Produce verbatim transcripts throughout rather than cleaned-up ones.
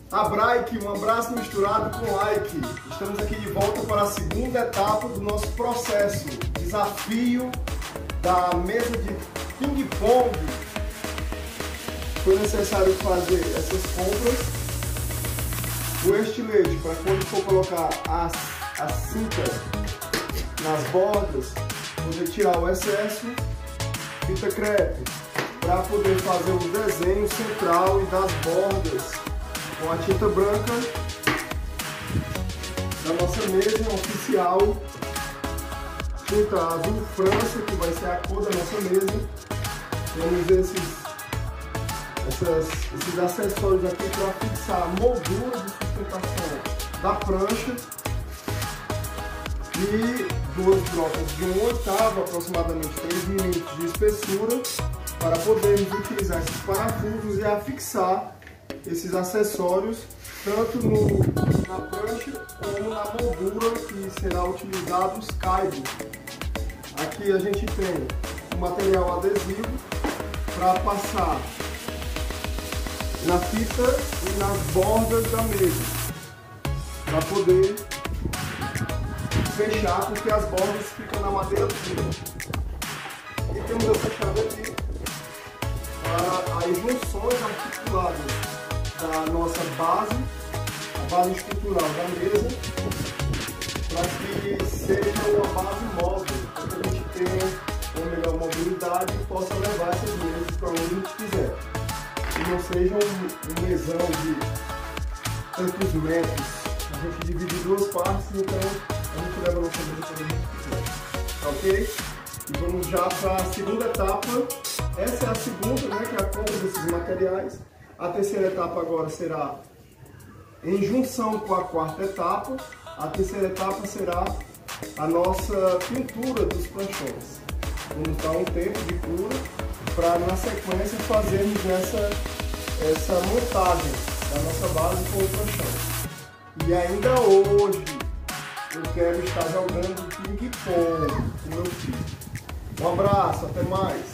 Abraik, um abraço misturado com like. Estamos aqui de volta para a segunda etapa do nosso processo. Desafio da mesa de ping-pong. Foi necessário fazer essas compras. O estilete, para quando for colocar as, as cintas nas bordas, poder tirar o excesso. Fita crepe, para poder fazer o desenho central e das bordas com a tinta branca da nossa mesa oficial. Tinta azul França, que vai ser a cor da nossa mesa. Temos esses, essas, esses acessórios aqui para fixar a moldura de sustentação da prancha. E duas brocas de um oitavo, aproximadamente três milímetros de espessura, para podermos utilizar esses parafusos e afixar esses acessórios tanto no, na prancha como na moldura que será utilizado os caibos. Aqui a gente tem o material adesivo para passar na fita e nas bordas da mesa, para poder fechar, porque as bordas ficam na madeira pura. E temos essa chave aqui para as junções articuladas da nossa base, a base estrutural da mesa, para que seja uma base móvel, para que a gente tenha uma melhor mobilidade e possa levar essas mesas para onde a gente quiser. E não seja um, um mesão de tantos metros. A gente divide em duas partes, então a gente leva a nossa mesa para onde a gente quiser. Ok? E vamos já para a segunda etapa. Essa é a segunda, né, que é a compra desses materiais. A terceira etapa agora será em junção com a quarta etapa. A terceira etapa será a nossa pintura dos planchões. Vamos dar um tempo de cura para na sequência fazermos essa, essa montagem da nossa base com o planchão. E ainda hoje eu quero estar jogando ping-pong com meu filho. Um abraço, até mais!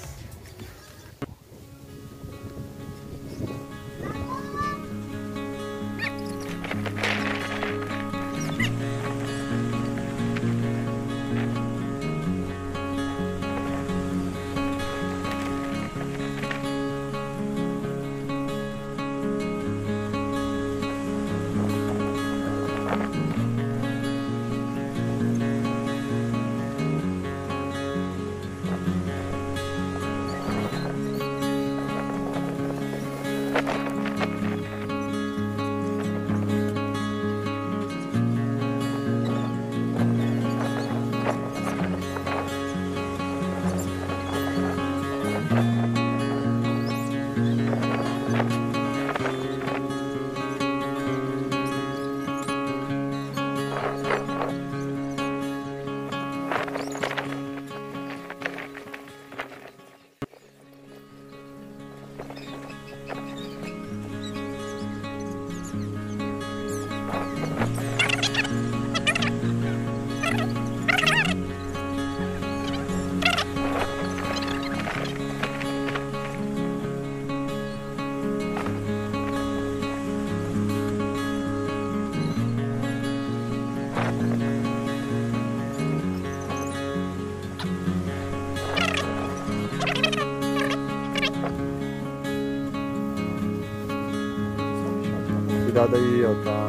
Cuidado aí, ó, tá,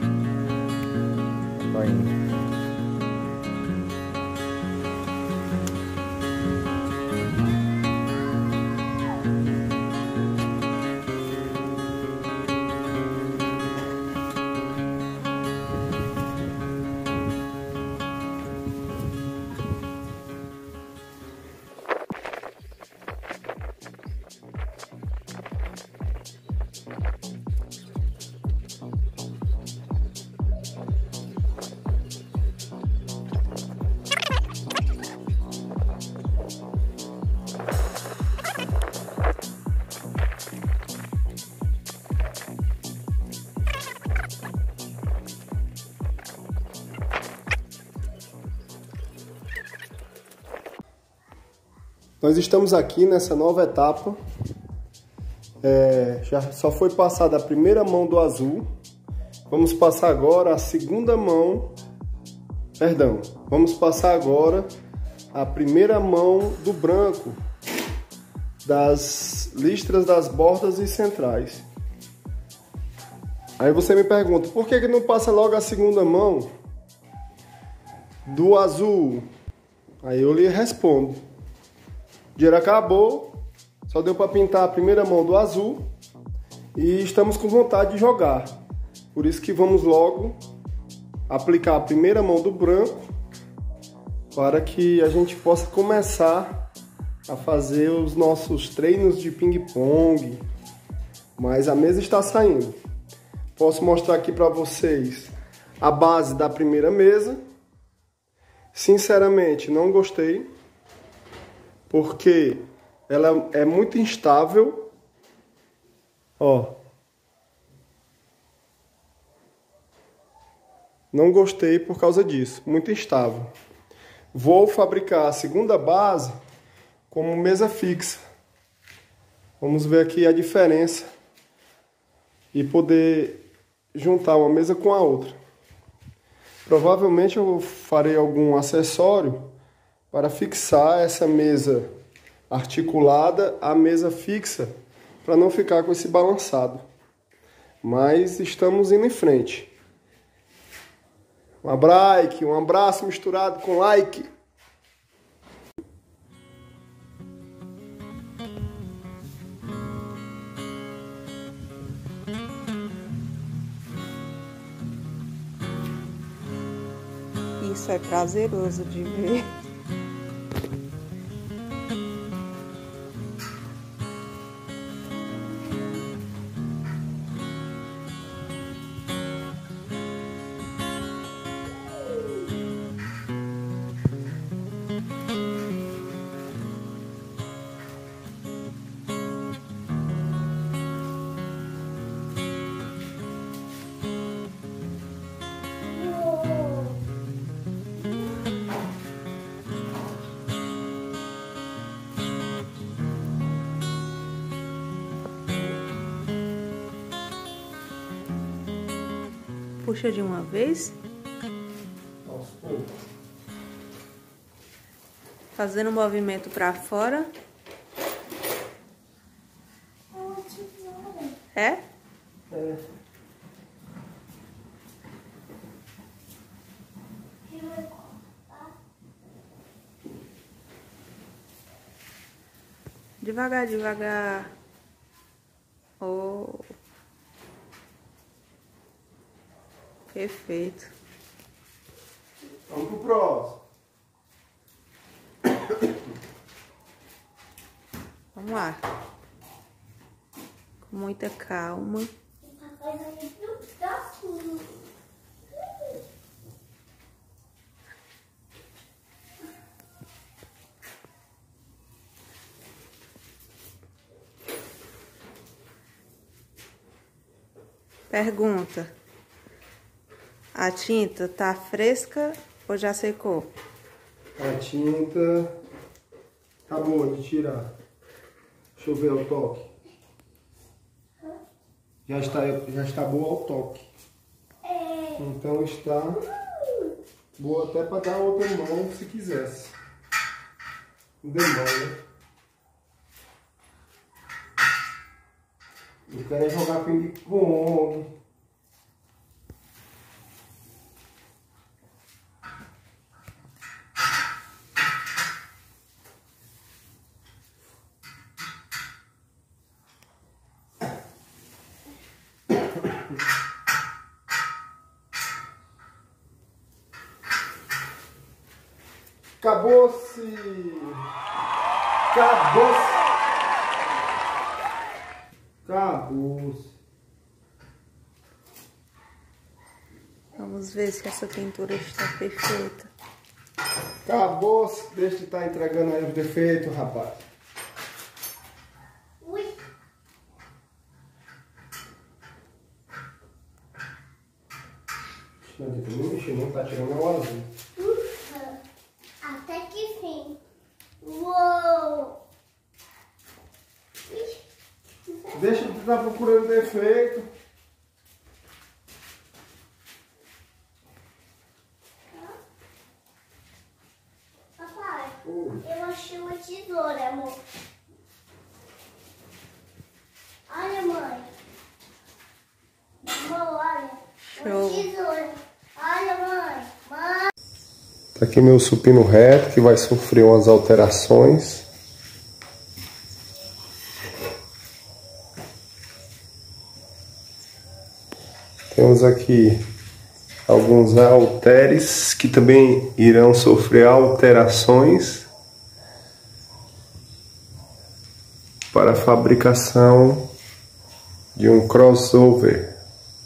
tá indo. Nós estamos aqui nessa nova etapa. É, já só foi passada a primeira mão do azul. Vamos passar agora a segunda mão. Perdão, vamos passar agora a primeira mão do branco, das listras das bordas e centrais. Aí você me pergunta, por que que não passa logo a segunda mão do azul? Aí eu lhe respondo. O dinheiro acabou, só deu para pintar a primeira mão do azul e estamos com vontade de jogar. Por isso que vamos logo aplicar a primeira mão do branco para que a gente possa começar a fazer os nossos treinos de ping-pong. Mas a mesa está saindo. Posso mostrar aqui para vocês a base da primeira mesa. Sinceramente, não gostei, porque ela é muito instável. Ó. Não gostei por causa disso, muito instável. Vou fabricar a segunda base como mesa fixa. Vamos ver aqui a diferença e poder juntar uma mesa com a outra. Provavelmente eu farei algum acessório para fixar essa mesa articulada à mesa fixa, para não ficar com esse balançado. Mas estamos indo em frente. Um abraço, um abraço misturado com like. Isso é prazeroso de ver. Puxa de uma vez. Fazendo um movimento para fora. É? É. Devagar, devagar. Oh. Perfeito. Vamos pro próximo. Vamos lá. Com muita calma. Pergunta. A tinta tá fresca ou já secou? A tinta tá boa de tirar. Deixa eu ver o toque. Já está, já está boa ao toque. Então está boa até para dar outra mão se quisesse. Demão, né? Eu quero é jogar ping-pong. Acabou-se! Acabou-se! Acabou-se! Vamos ver se essa pintura está perfeita. Acabou-se! Deixa de estar entregando aí os defeitos, rapaz. Ui! Não adianta nem mexer, não tá tirando o azul. Ufa! Até que fim! Uou! Deixa tá procurando defeito. Papai, Oi. eu achei uma tesoura, amor. Olha, mãe. Amor, olha. Uma Show. tesoura. Olha, mãe. Mãe. Tá aqui meu supino reto, que vai sofrer umas alterações. Temos aqui alguns halteres que também irão sofrer alterações para a fabricação de um crossover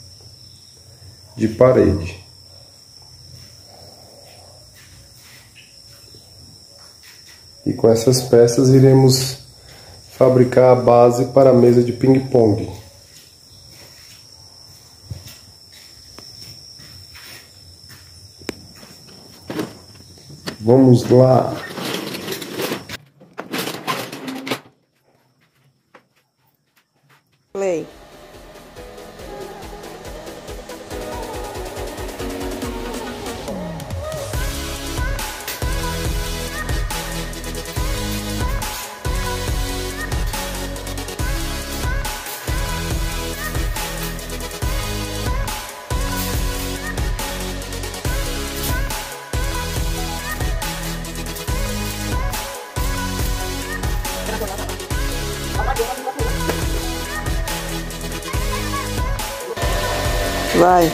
de parede. E com essas peças iremos fabricar a base para a mesa de ping-pong. Vamos lá! Play. Vai.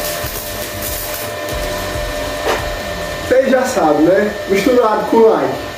Vocês já sabem, né? Misturado com like.